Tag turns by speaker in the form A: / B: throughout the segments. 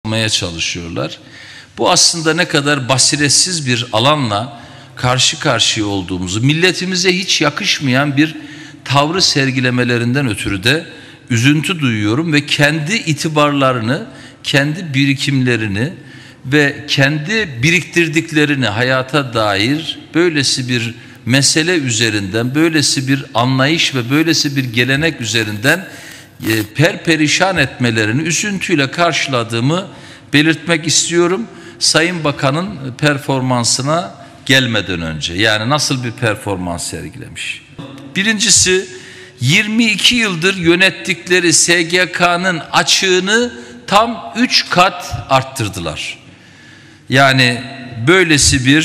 A: kapatmaya çalışıyorlar. Bu aslında ne kadar basiretsiz bir alanla karşı karşıya olduğumuzu, milletimize hiç yakışmayan bir tavrı sergilemelerinden ötürü de üzüntü duyuyorum ve kendi itibarlarını, kendi birikimlerini ve kendi biriktirdiklerini hayata dair böylesi bir mesele üzerinden, böylesi bir anlayış ve böylesi bir gelenek üzerinden perperişan etmelerini üzüntüyle karşıladığımı belirtmek istiyorum. Sayın Bakan'ın performansına gelmeden önce, yani nasıl bir performans sergilemiş? Birincisi, 22 yıldır yönettikleri SGK'nın açığını tam 3 kat arttırdılar. Yani böylesi bir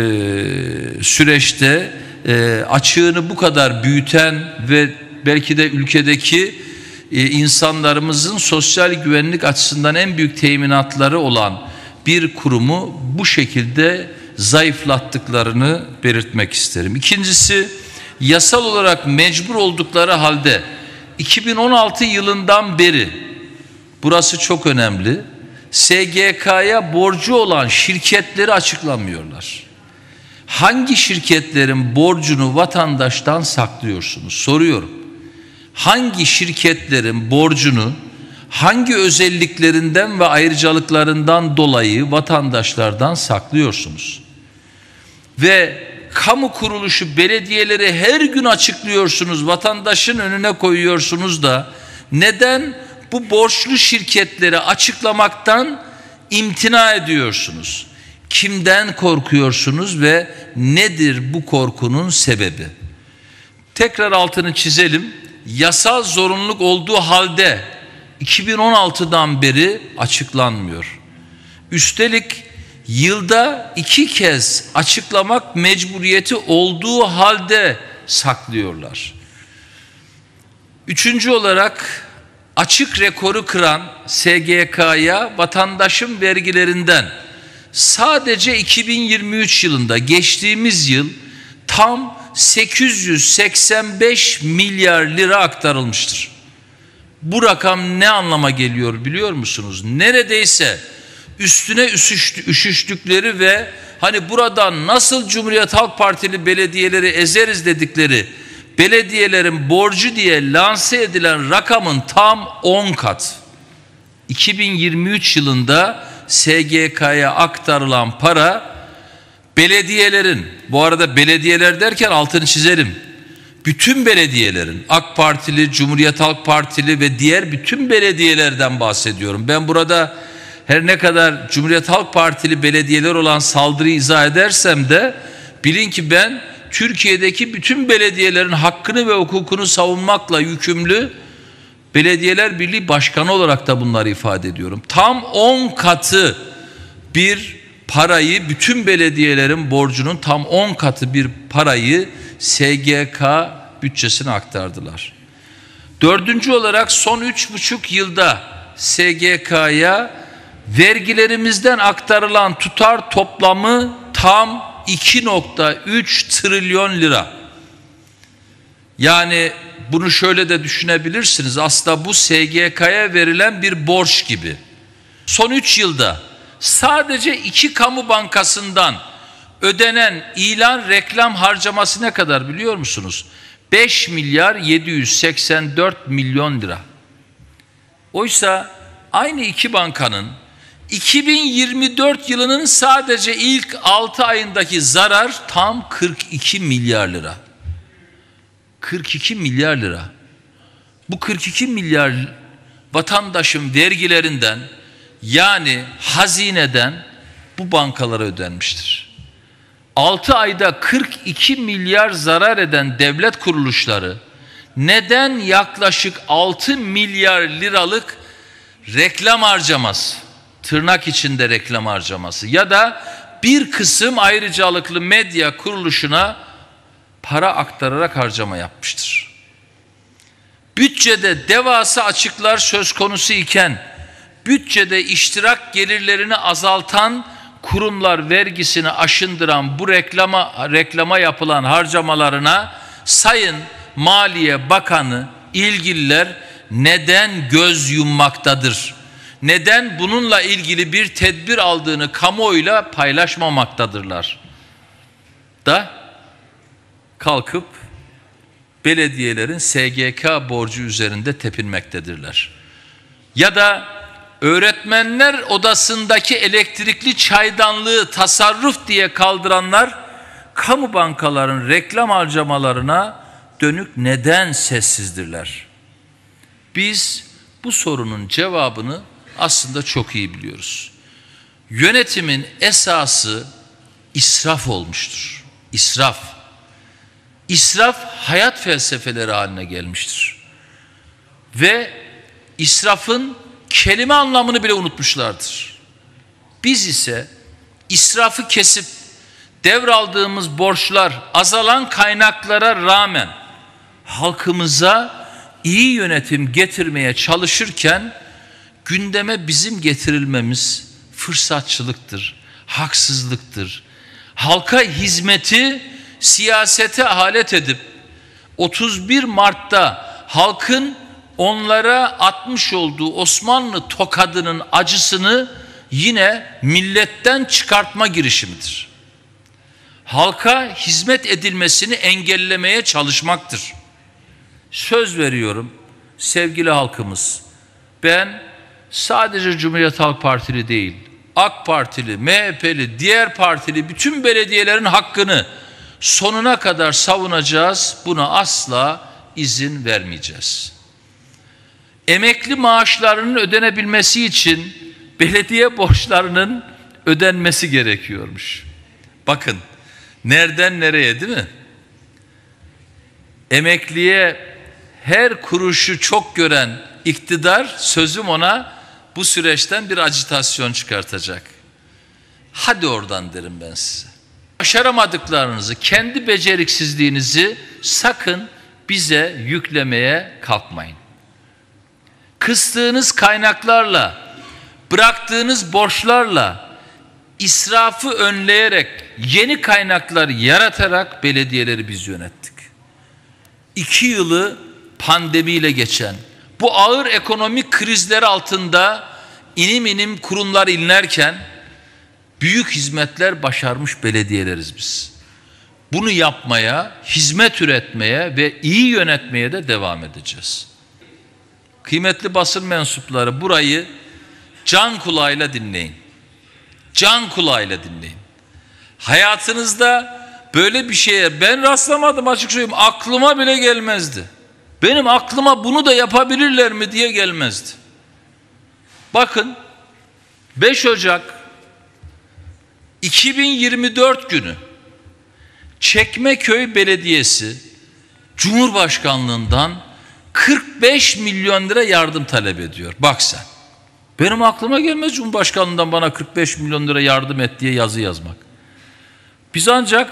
A: süreçte açığını bu kadar büyüten ve belki de ülkedeki insanlarımızın sosyal güvenlik açısından en büyük teminatları olan bir kurumu bu şekilde zayıflattıklarını belirtmek isterim. İkincisi, yasal olarak mecbur oldukları halde 2016 yılından beri, burası çok önemli, SGK'ya borcu olan şirketleri açıklamıyorlar. Hangi şirketlerin borcunu vatandaştan saklıyorsunuz? Soruyorum. Hangi şirketlerin borcunu hangi özelliklerinden ve ayrıcalıklarından dolayı vatandaşlardan saklıyorsunuz? Ve kamu kuruluşu belediyeleri her gün açıklıyorsunuz, vatandaşın önüne koyuyorsunuz da neden bu borçlu şirketleri açıklamaktan imtina ediyorsunuz? Kimden korkuyorsunuz ve nedir bu korkunun sebebi? Tekrar altını çizelim. Yasal zorunluluk olduğu halde 2016'dan beri açıklanmıyor. Üstelik yılda 2 kez açıklamak mecburiyeti olduğu halde saklıyorlar. Üçüncü olarak, açık rekoru kıran SGK'ya vatandaşın vergilerinden sadece 2023 yılında, geçtiğimiz yıl, tam 885 milyar lira aktarılmıştır. Bu rakam ne anlama geliyor biliyor musunuz? Neredeyse üstüne üşüştükleri ve hani buradan nasıl Cumhuriyet Halk Partili belediyeleri ezeriz dedikleri belediyelerin borcu diye lanse edilen rakamın tam 10 kat. 2023 yılında SGK'ya aktarılan para, belediyelerin, bu arada belediyeler derken altını çizelim, bütün belediyelerin, AK Partili, Cumhuriyet Halk Partili ve diğer bütün belediyelerden bahsediyorum. Ben burada her ne kadar Cumhuriyet Halk Partili belediyeler olan saldırıyı izah edersem de bilin ki ben Türkiye'deki bütün belediyelerin hakkını ve hukukunu savunmakla yükümlü Belediyeler Birliği Başkanı olarak da bunları ifade ediyorum. Tam 10 katı bir parayı, bütün belediyelerin borcunun tam 10 katı bir parayı SGK bütçesine aktardılar. Dördüncü olarak, son 3,5 yılda SGK'ya vergilerimizden aktarılan tutar toplamı tam 2,3 trilyon lira. Yani bunu şöyle de düşünebilirsiniz. Aslında bu SGK'ya verilen bir borç gibi. Son 3 yılda sadece 2 kamu bankasından ödenen ilan reklam harcaması ne kadar biliyor musunuz? 5 milyar 784 milyon lira. Oysa aynı 2 bankanın 2024 yılının sadece ilk 6 ayındaki zarar tam 42 milyar lira. 42 milyar lira. Bu 42 milyar vatandaşın vergilerinden, yani hazineden bu bankalara ödenmiştir. 6 ayda 42 milyar zarar eden devlet kuruluşları neden yaklaşık 6 milyar liralık reklam harcaması, tırnak içinde reklam harcaması ya da bir kısım ayrıcalıklı medya kuruluşuna para aktararak harcama yapmıştır? Bütçede devasa açıklar söz konusu iken, bütçede iştirak gelirlerini azaltan kurumlar vergisini aşındıran bu reklama yapılan harcamalarına Sayın Maliye Bakanı, ilgililer neden göz yummaktadır? neden bununla ilgili bir tedbir aldığını kamuoyuyla paylaşmamaktadırlar da kalkıp belediyelerin SGK borcu üzerinde tepinmektedirler. Ya da öğretmenler odasındaki elektrikli çaydanlığı tasarruf diye kaldıranlar kamu bankaların reklam harcamalarına dönük neden sessizdirler? Biz bu sorunun cevabını aslında çok iyi biliyoruz. Yönetimin esası israf olmuştur. İsraf. İsraf hayat felsefeleri haline gelmiştir. Ve israfın kelime anlamını bile unutmuşlardır. Biz ise israfı kesip devraldığımız borçlar, azalan kaynaklara rağmen halkımıza iyi yönetim getirmeye çalışırken gündeme bizim getirilmemiz fırsatçılıktır, haksızlıktır. Halka hizmeti siyasete alet edip 31 Mart'ta halkın onlara atmış olduğu Osmanlı tokadının acısını yine milletten çıkartma girişimidir. Halka hizmet edilmesini engellemeye çalışmaktır. Söz veriyorum sevgili halkımız, ben sadece Cumhuriyet Halk Partili değil, AK Partili, MHP'li, diğer partili bütün belediyelerin hakkını sonuna kadar savunacağız. Buna asla izin vermeyeceğiz. Emekli maaşlarının ödenebilmesi için belediye borçlarının ödenmesi gerekiyormuş. Bakın nereden nereye, değil mi? Emekliye her kuruşu çok gören iktidar, sözüm ona, bu süreçten bir ajitasyon çıkartacak. Hadi oradan derim ben size. Başaramadıklarınızı, kendi beceriksizliğinizi sakın bize yüklemeye kalkmayın. Kıstığınız kaynaklarla, bıraktığınız borçlarla, israfı önleyerek, yeni kaynaklar yaratarak belediyeleri biz yönettik. 2 yılı pandemiyle geçen, bu ağır ekonomik krizler altında inim inim kurumlar inlerken büyük hizmetler başarmış belediyeleriz biz. Bunu yapmaya, hizmet üretmeye ve iyi yönetmeye de devam edeceğiz. Kıymetli basın mensupları, burayı can kulağıyla dinleyin. Can kulağıyla dinleyin. Hayatınızda böyle bir şeye ben rastlamadım, açık söyleyeyim, aklıma bile gelmezdi. Benim aklıma bunu da yapabilirler mi diye gelmezdi. Bakın 5 Ocak 2024 günü Çekmeköy Belediyesi Cumhurbaşkanlığından 45 milyon lira yardım talep ediyor. Bak sen. Benim aklıma gelmez Cumhurbaşkanlığından bana 45 milyon lira yardım et diye yazı yazmak. Biz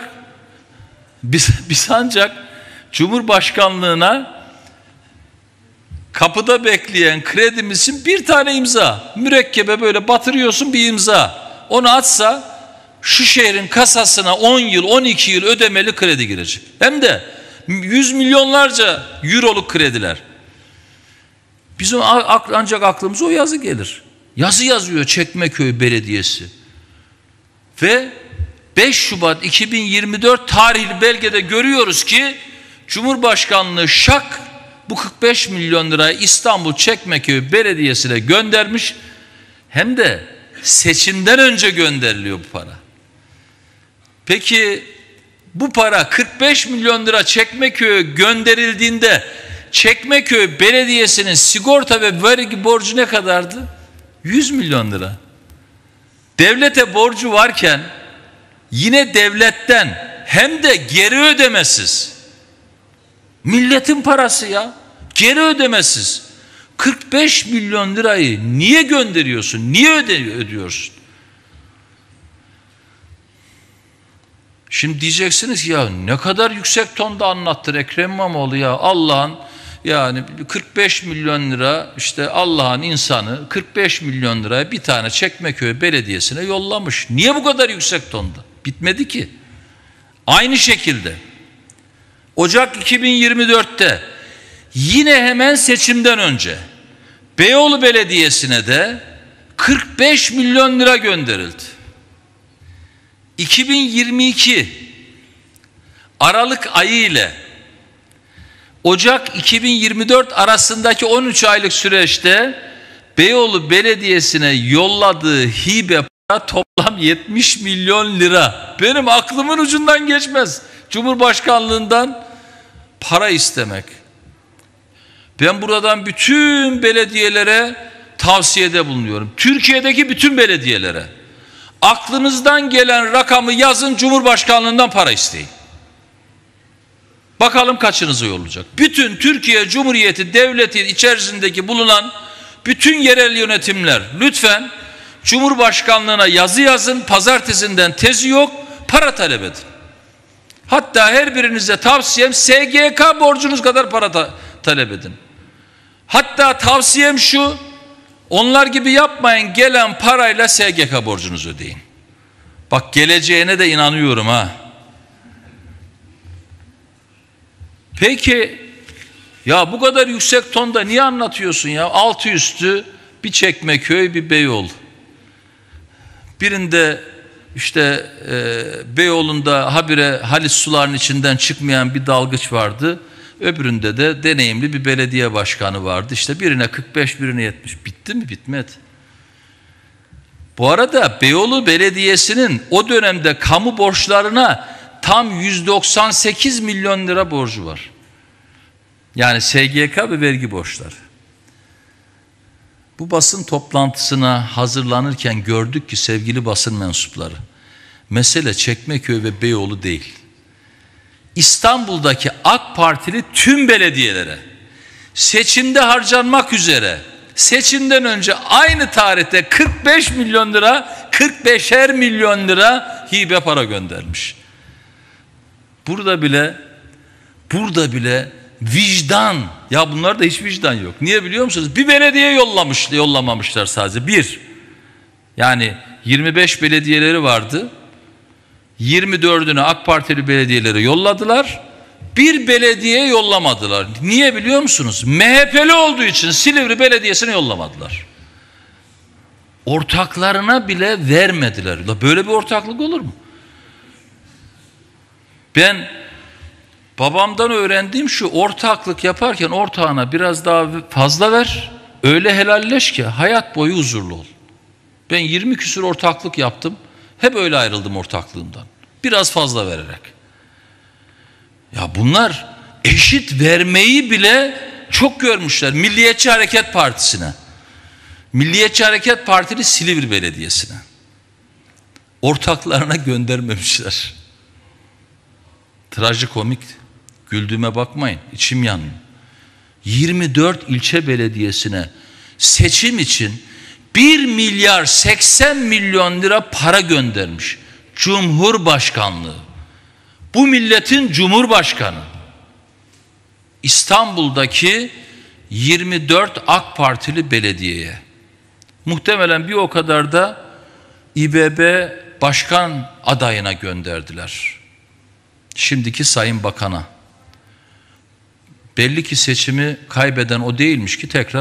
A: ancak Cumhurbaşkanlığına kapıda bekleyen kredimizin bir tane imza, mürekkebe böyle batırıyorsun bir imza. Onu atsa şu şehrin kasasına 10 yıl, 12 yıl ödemeli kredi girecek. Hem de 100 milyonlarca euroluk krediler. Bizim ancak aklımıza o yazı gelir. Yazı yazıyor Çekmeköy Belediyesi. Ve 5 Şubat 2024 tarihli belgede görüyoruz ki Cumhurbaşkanlığı şak bu 45 milyon lirayı İstanbul Çekmeköy Belediyesi'ne göndermiş. Hem de seçimden önce gönderiliyor bu para. Peki bu para 45 milyon lira Çekmeköy'e gönderildiğinde Çekmeköy Belediyesi'nin sigorta ve vergi borcu ne kadardı? 100 milyon lira. Devlete borcu varken yine devletten hem de geri ödemesiz. Milletin parası ya. Geri ödemesiz. 45 milyon lirayı niye gönderiyorsun? Niye ödüyorsun? Şimdi diyeceksiniz ki ya ne kadar yüksek tonda anlattır Ekrem İmamoğlu ya, Allah'ın yani 45 milyon lira işte Allah'ın insanı 45 milyon liraya bir tane Çekmeköy Belediyesi'ne yollamış. Niye bu kadar yüksek tonda? Bitmedi ki. Aynı şekilde Ocak 2024'te yine hemen seçimden önce Beyoğlu Belediyesi'ne de 45 milyon lira gönderildi. 2022 Aralık ayı ile Ocak 2024 arasındaki 13 aylık süreçte Beyoğlu Belediyesi'ne yolladığı hibe para toplam 70 milyon lira. Benim aklımın ucundan geçmez Cumhurbaşkanlığından para istemek. Ben buradan bütün belediyelere tavsiyede bulunuyorum. Türkiye'deki bütün belediyelere. Aklınızdan gelen rakamı yazın, Cumhurbaşkanlığından para isteyin. Bakalım kaçınızı yollayacak. Bütün Türkiye Cumhuriyeti Devleti içerisindeki bulunan bütün yerel yönetimler lütfen Cumhurbaşkanlığına yazı yazın. Pazartesinden tezi yok, para talep edin. Hatta her birinize tavsiyem SGK borcunuz kadar para talep edin. Hatta tavsiyem şu, onlar gibi yapmayın, gelen parayla SGK borcunuzu ödeyin. Bak, geleceğine de inanıyorum ha. Peki ya bu kadar yüksek tonda niye anlatıyorsun ya? Altı üstü bir Çekmeköy, bir Beyoğlu. Birinde işte Beyoğlu'nda habire Halis sularının içinden çıkmayan bir dalgıç vardı. Öbüründe de deneyimli bir belediye başkanı vardı. İşte birine 45, birine 70. Bitti mi? Bitmedi. Bu arada Beyoğlu Belediyesi'nin o dönemde kamu borçlarına tam 198 milyon lira borcu var. Yani SGK ve vergi borçları. Bu basın toplantısına hazırlanırken gördük ki sevgili basın mensupları, mesele Çekmeköy ve Beyoğlu değil. İstanbul'daki AK Partili tüm belediyelere seçimde harcanmak üzere seçimden önce aynı tarihte 45 milyon lira, 45'er milyon lira hibe para göndermiş. Burada bile vicdan, ya bunlarda hiç vicdan yok. Niye biliyor musunuz? Bir belediye yollamamışlar sadece. Bir. Yani 25 belediyeleri vardı. 24'ünü AK Partili belediyelere yolladılar. Bir belediye yollamadılar. Niye biliyor musunuz? MHP'li olduğu için Silivri Belediyesi'ne yollamadılar. Ortaklarına bile vermediler. Böyle bir ortaklık olur mu? Ben babamdan öğrendiğim şu: ortaklık yaparken ortağına biraz daha fazla ver, öyle helalleş ki hayat boyu huzurlu ol. Ben 20 küsur ortaklık yaptım, hep öyle ayrıldım ortaklığımdan, biraz fazla vererek. Ya bunlar eşit vermeyi bile çok görmüşler. Milliyetçi Hareket Partisi'ne, Milliyetçi Hareket Partili Silivri Belediyesi'ne ortaklarına göndermemişler. Trajikomik. Güldüğüme bakmayın, içim yanıyor. 24 ilçe belediyesine seçim için 1 milyar 80 milyon lira para göndermiş Cumhurbaşkanlığı. Bu milletin Cumhurbaşkanı. İstanbul'daki 24 AK Partili belediyeye. Muhtemelen bir o kadar da İBB Başkan adayına gönderdiler. Şimdiki Sayın Bakan'a. Belli ki seçimi kaybeden o değilmiş ki tekrar